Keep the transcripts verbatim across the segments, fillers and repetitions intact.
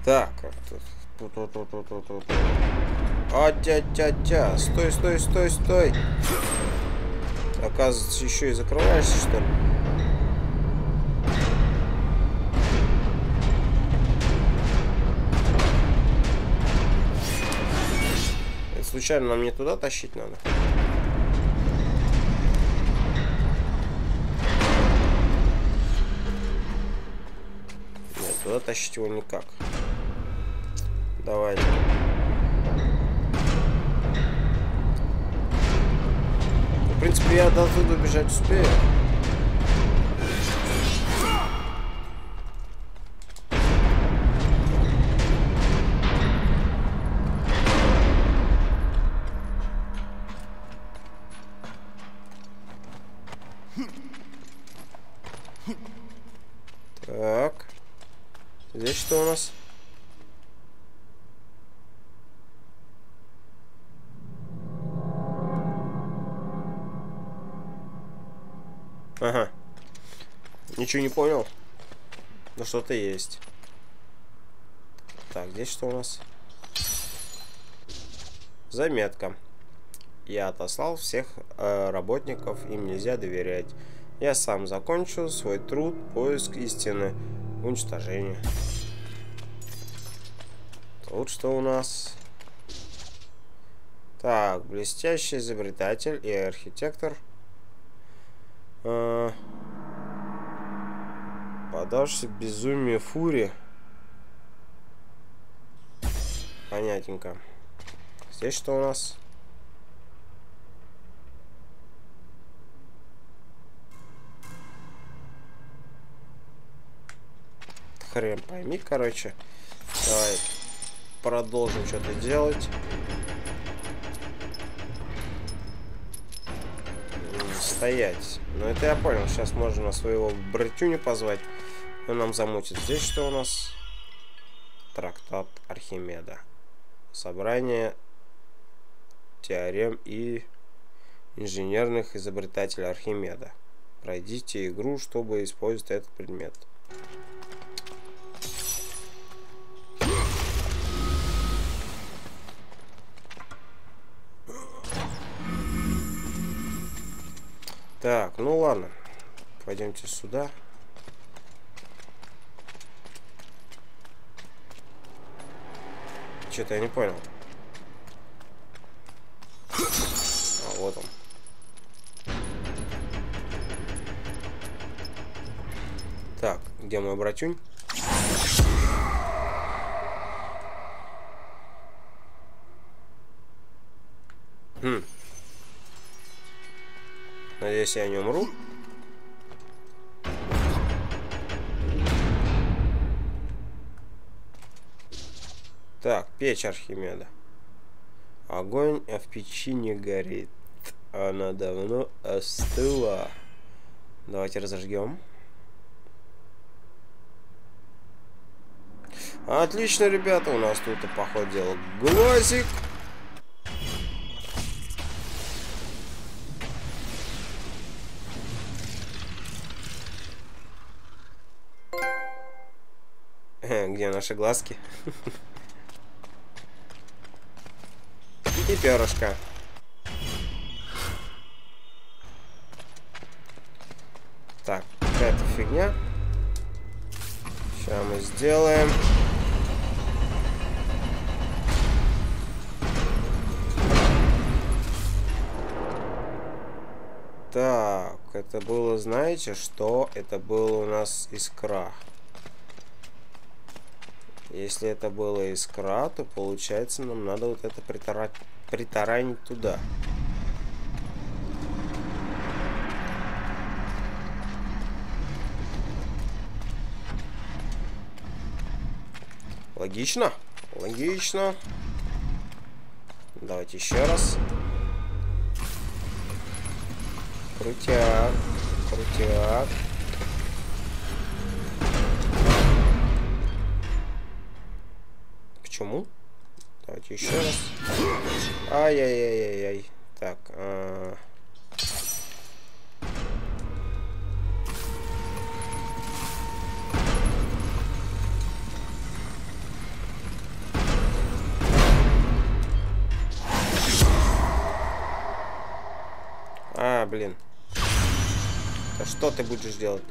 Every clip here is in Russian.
Так. А-тя-тя-тя. Стой, стой, стой, стой. Оказывается, еще и закрываешься, что ли? Это случайно нам не туда тащить надо? Нет, туда тащить его никак. Давайте. В принципе, я до туда бежать успею. Так. Здесь что у нас? Ага. Ничего не понял. Но что-то есть. Так, здесь что у нас? Заметка. Я отослал всех э, работников, им нельзя доверять. Я сам закончил свой труд, поиск истины, уничтожение. Тут что у нас? Так, блестящий изобретатель и архитектор. Э, поддавшийся безумию Фури. Понятненько. Здесь что у нас? Хрен пойми, короче. Давай продолжим что-то делать. Стоять. Ну это я понял. Сейчас можно своего братюню позвать. Он нам замутит. Здесь что у нас? Трактат Архимеда. Собрание теорем и инженерных изобретателей Архимеда. Пройдите игру, чтобы использовать этот предмет. Так, ну ладно. Пойдемте сюда. Что-то я не понял. А, вот он. Так, где мой братюнь? Хм. Надеюсь, я не умру. Так, печь Архимеда. Огонь в печи не горит. Она давно остыла. Давайте разожгем. Отлично, ребята. У нас тут, по ходу дела, глазик. Где наши глазки? И перышко. Так, какая-то фигня. Сейчас мы сделаем. Так, это было, знаете, что? Это было у нас искра. Если это было искра, то получается нам надо вот это притарать, притаранить туда. Логично? Логично. Давайте еще раз. Крутяк. Крутяк. Почему? Давайте еще раз. Ай-яй-яй-яй-яй. Так. А... блин. Да что ты будешь делать?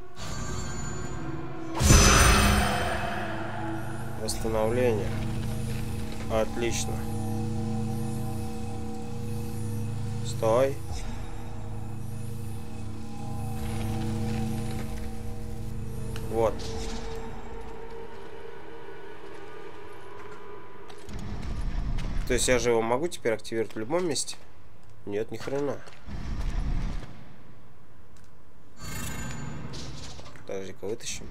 Восстановление. Отлично. Стой. Вот. То есть я же его могу теперь активировать в любом месте? Нет, ни хрена. Подожди-ка, вытащим.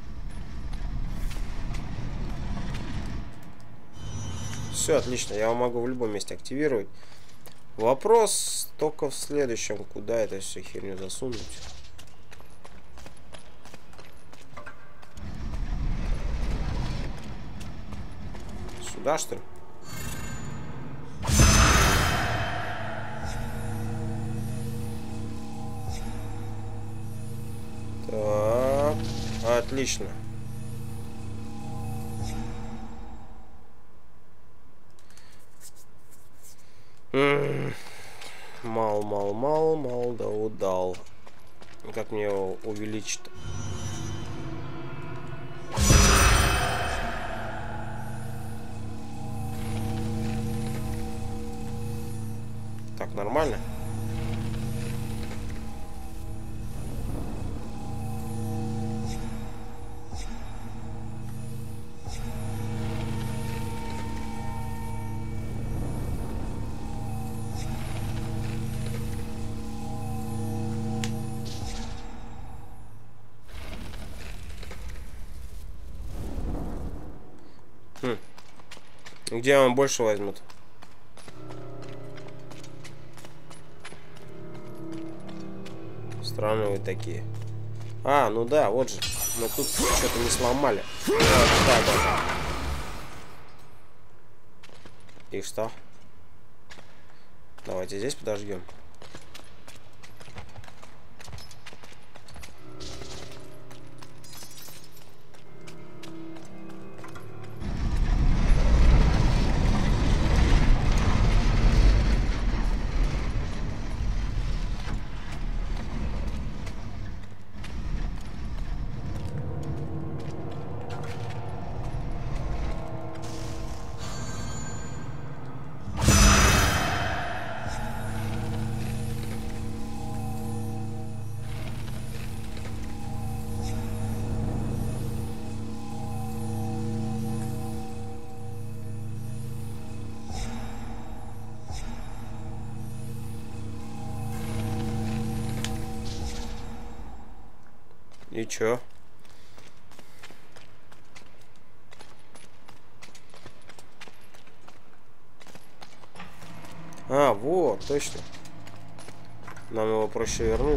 Все, отлично. Я его могу в любом месте активировать. Вопрос только в следующем. Куда это все херню засунуть? Сюда, что ли? Так, отлично. Мал, мал, мал, мал, да удал. Как мне его увеличить? Так, нормально? Хм. Где он больше возьмут? Странные вы такие. А, ну да, вот же. Мы тут что-то не сломали. Вот, да, да, да. И что? Давайте здесь подождем. И чё? А, вот, точно. Нам его проще вернуть.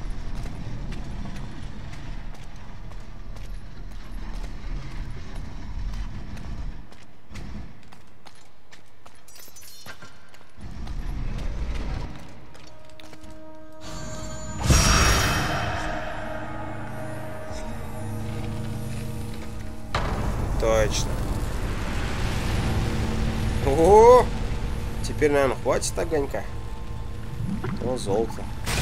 Точно. О, теперь, наверное, хватит огонька. О, золото.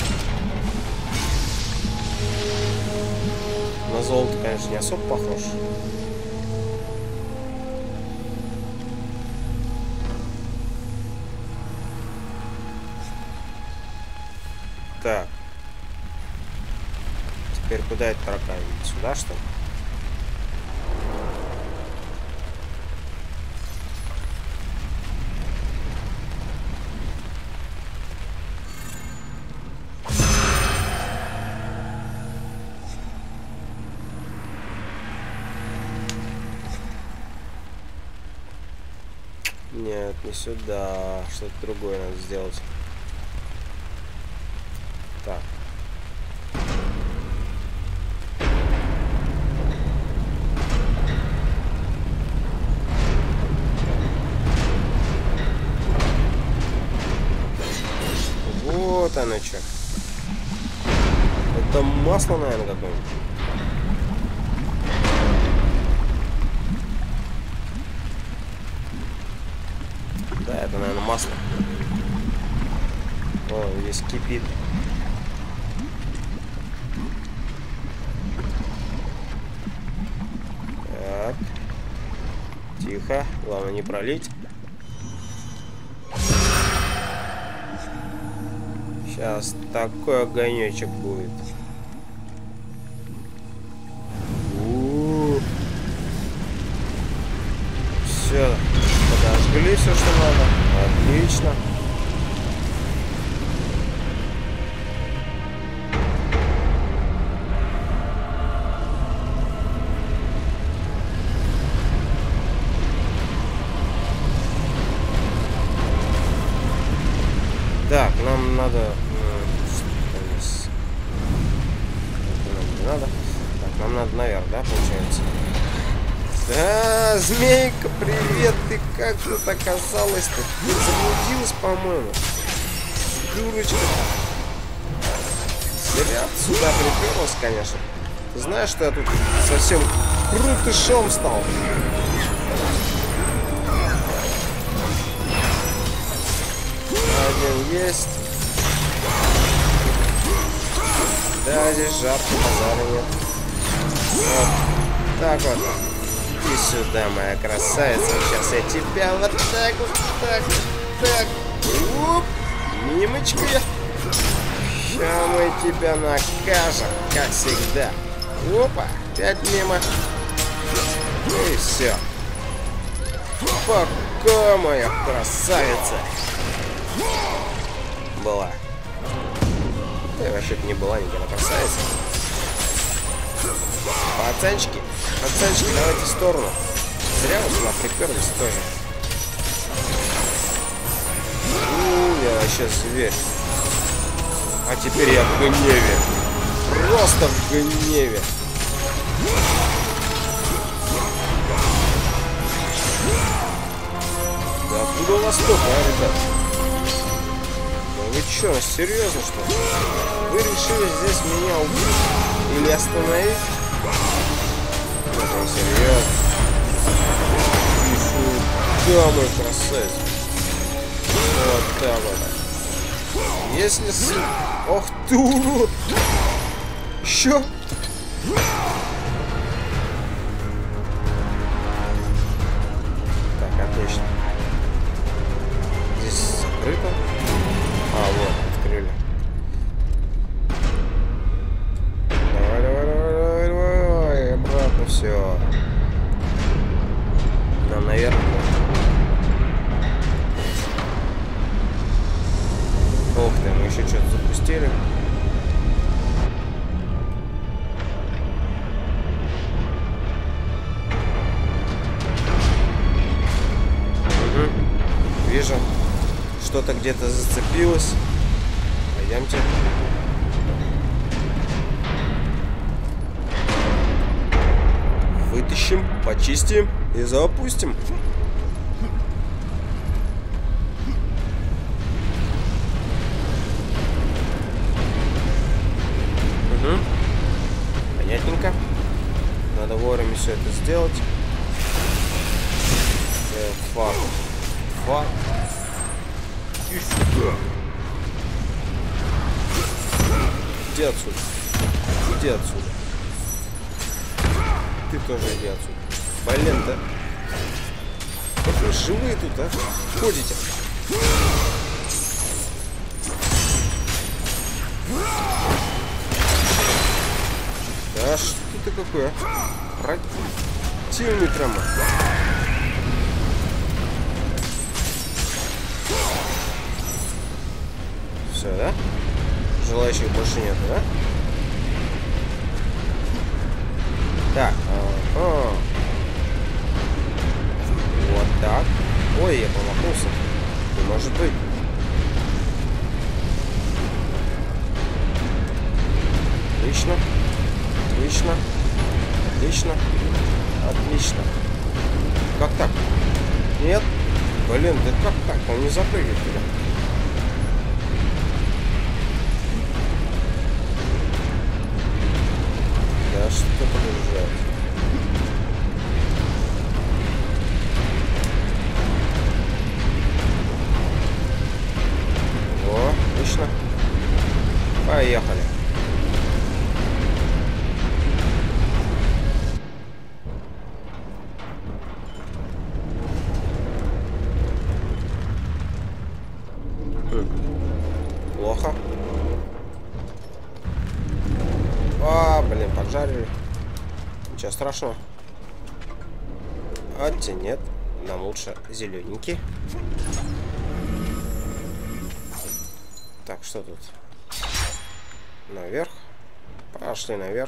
На золото, конечно, не особо похож. Так. Теперь куда это таракань? Сюда, что ли? Нет, не сюда. Что-то другое надо сделать. Так. Вот оно что. Это масло, наверное, какое-нибудь. Да, это, наверное, масло. О, он весь кипит. Так. Тихо. Главное не пролить. Сейчас такой огонечек будет. У-у-у. Все. Подожгли все, что надо. Отлично. Так, нам надо... Не надо. Так, нам надо наверх, да, получается? Да, змейка, привет! Ты как тут оказалась-то? Ты заблудилась, по-моему. Дурочка. Зря сюда приперлась, конечно. Ты знаешь, что я тут совсем крутышом стал? Один есть. Да, здесь жарко, базара нет. Вот. Так вот. Иди сюда, моя красавица. Сейчас я тебя вот так вот, так, так. Оп. Мимочка. Сейчас мы тебя накажем, как всегда. Опа. Опять мимо. И все. Пока, моя красавица. Была. Да, вообще-то не была никогда красавица. Пацанчики, пацанчики, давайте в сторону. Зря вот сюда приперлись тоже. У, я вообще зверь. А теперь я в гневе. Просто в гневе. Да откуда у вас столько, а, ребят? Вы что, серьезно, что ли? Вы решили здесь меня убить или остановить? Это серьезно. Да, мой красавец. Вот так вот. Если с... Ох ты, урод! Еще? Так, отлично. Здесь закрыто. А, вот, открыли. Давай, давай, давай, давай, давай, обратно все. Нам наверх. Ох ты, мы еще что-то запустили. Угу. Вижу. Что-то где-то зацепилось. Пойдемте. Вытащим, почистим и запустим. Угу. Понятненько. Надо вовремя все это сделать. Э, фак. Фак. Иди отсюда. Иди отсюда. Ты тоже иди отсюда. Блин, да? Как вы живые тут, а? Ходите. Да что ты какой, а? Противный прямо. Все, да? Желающих больше нет, да? Так, ага. Вот так. Ой, я промахнулся. Не может быть. Отлично. Отлично. Отлично. Отлично. Как так? Нет? Блин, да как так? Он не запрыгивает туда. Да что подъезжает? О, отлично. Ничего страшного. А те нет. Нам лучше зелененький. Так, что тут? Наверх. Пошли наверх.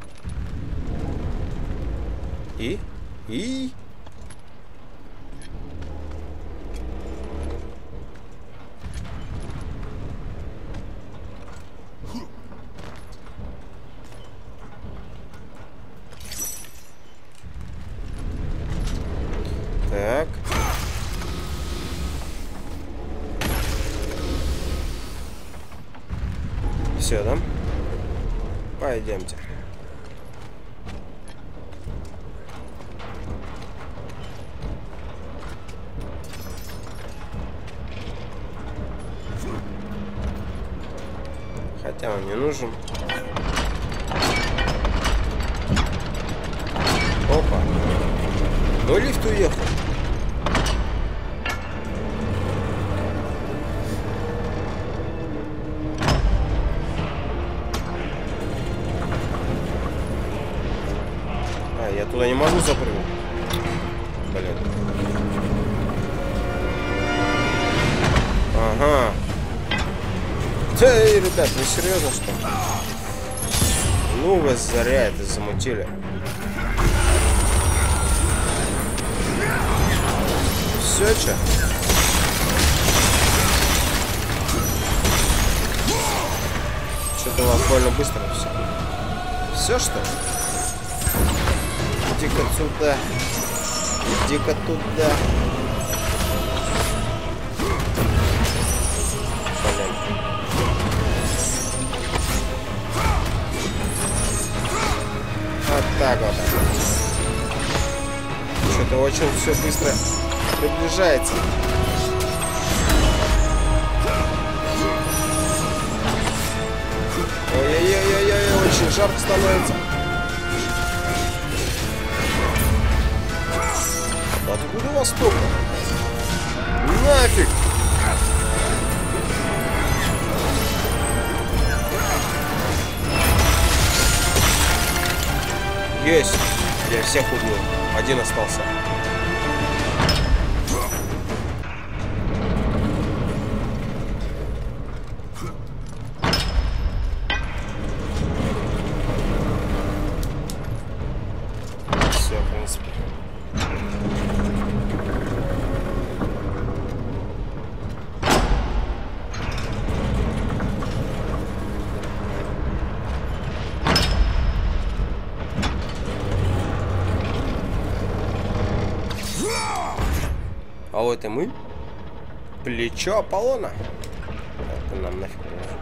И? И? Так. Все, да? Пойдемте. Хотя он не нужен. Опа. Ну лифт уехал. А, я туда не могу запрыгнуть. Блин. Ага. Эй, ребят, вы серьезно что ли? Ну вас зря это замутили. Все, че? Что-то у вас больно быстро все. Все что ли? Иди-ка сюда. Иди-ка туда. Вот так вот. Что-то очень все быстро приближается. Ой-ой-ой-ой-ой, очень жарко становится. Откуда у вас столько? Нафиг! Есть! Я всех убил. Один остался. Все, в принципе. А вот и мы. Плечо Аполлона. Это нам нафиг не нужно.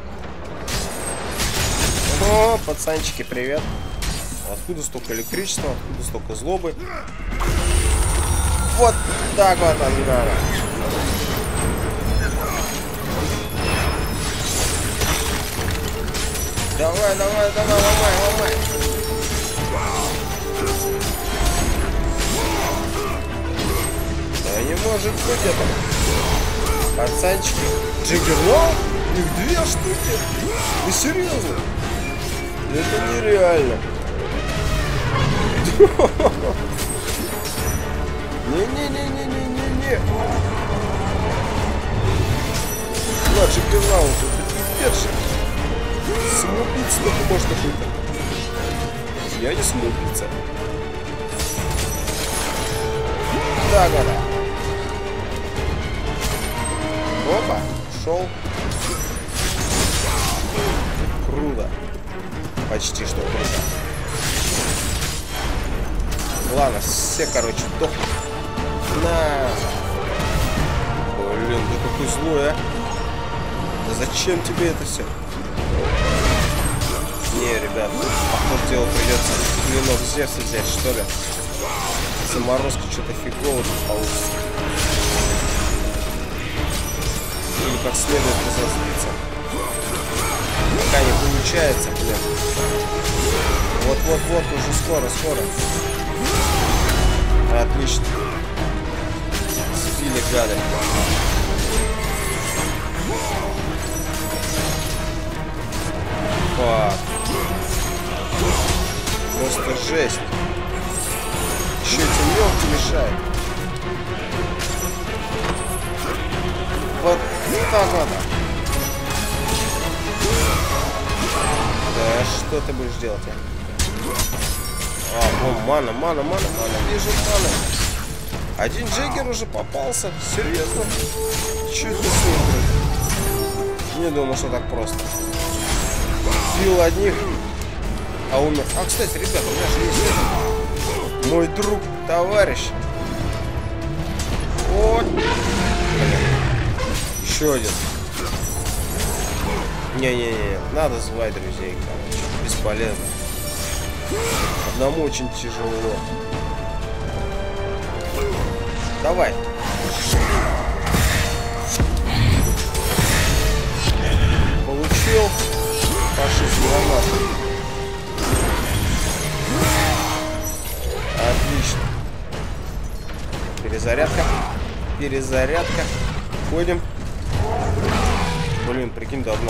О, пацанчики, привет. Откуда столько электричества, откуда столько злобы? Вот так вот он надо. Давай, давай, давай, ломай, ломай. Да не может быть это. Пацанчики. Джиггернаут? Их две штуки. Вы серьезно? Это нереально. Не-не-не-не-не-не-не. На, Джиггернаут, это пипец. Самоубийца только может быть. Я не самоубийца. Да, да, да. Опа, шел. Круто. Почти что круто. Ладно, все, короче, дохнут. На. Блин, ты какой злой, а? Да зачем тебе это все? Не, ребят, походу дело придется клинок Зевса взять, что ли. Заморозка что-то фигово тут получится. Или как следует разозлиться. Пока не получается, блин. Вот-вот-вот, уже скоро, скоро. Отлично. Сбили гады. Фак. Просто жесть. Еще эти мелкие мешают. Вот так надо. Да что ты будешь делать, а? А, о, мана, мана, мана, мана, вижу мана. Один Джаггер уже попался. Серьезно? Чуть не слышно. Не думал, что так просто. Бил одних, а умер. А, кстати, ребята, у меня же есть это. Мой друг, товарищ. Вот. Еще один. Не-не-не, надо звать друзей, короче. Бесполезно. Одному очень тяжело. Давай. Получил. Фашист гранат. Отлично. Перезарядка. Перезарядка. Ходим. Блин, прикинь, давно.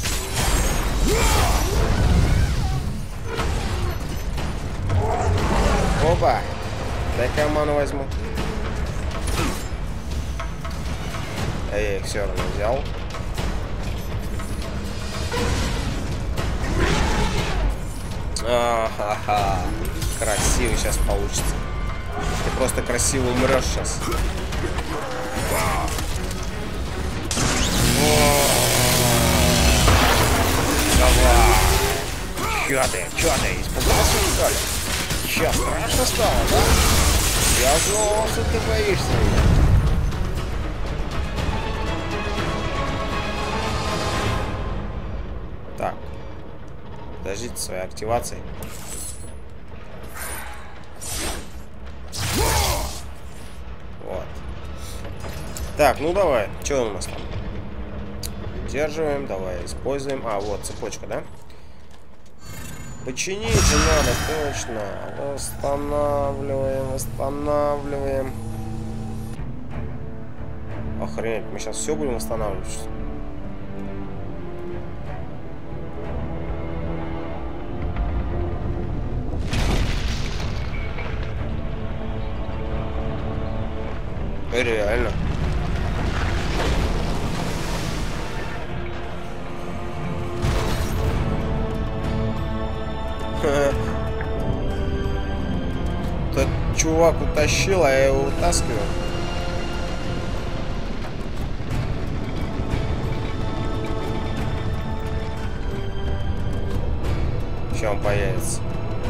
Опа. Дай-ка ману возьму. А я их все равно взял. А-ха-ха. Красиво сейчас получится. Ты просто красиво умрешь сейчас. Давай. Чё ты? Чё ты? Испугался, что ли? Сейчас страшно стало, да? Я знал, что ты боишься меня. Так. Подождите своей активации. Вот. Так, ну давай. Что у нас там? Удерживаем, давай используем. А, вот цепочка, да? Починить же надо, точно. Восстанавливаем, восстанавливаем. Охренеть, мы сейчас все будем восстанавливать. Реально. Тот чувак утащил, а я его вытаскиваю. Сейчас он появится.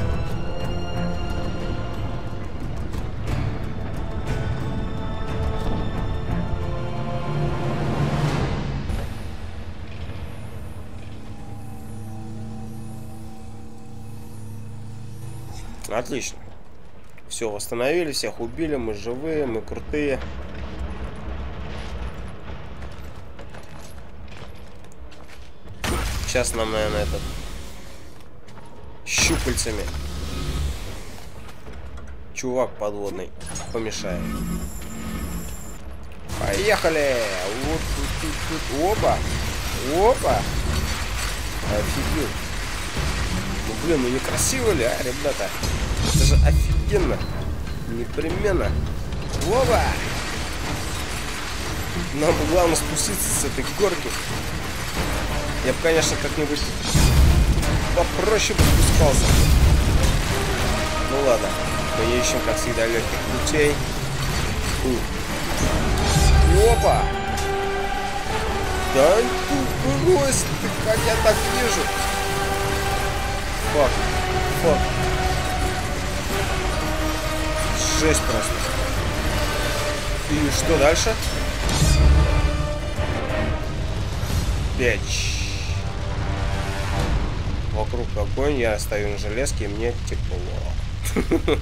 Отлично. Все, восстановили, всех убили, мы живые, мы крутые. Сейчас нам, наверное, этот щупальцами чувак подводный помешает. Поехали! Вот тут, тут, тут. Опа! Опа! Офигеть! Ну, блин, ну не красиво ли, а, ребята? Это же офигенно. Непременно. Опа! Нам бы главное спуститься с этой горки. Я бы, конечно, как-нибудь попроще бы спускался. Ну ладно. Мы не ищем, как всегда, легких путей. У. Опа! Да тут брось ты, как я так вижу. Фак. Фак. Жесть просто. И что дальше? Печь. Вокруг огонь, я стою на железке, и мне тепло.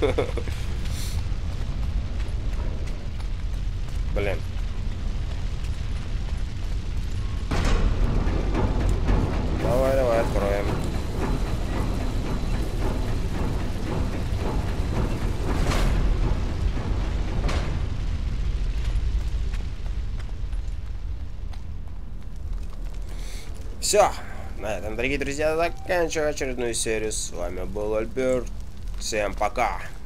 Блин. Давай, давай, откроем. Все. На этом, дорогие друзья, заканчиваю очередную серию. С вами был Альберт. Всем пока.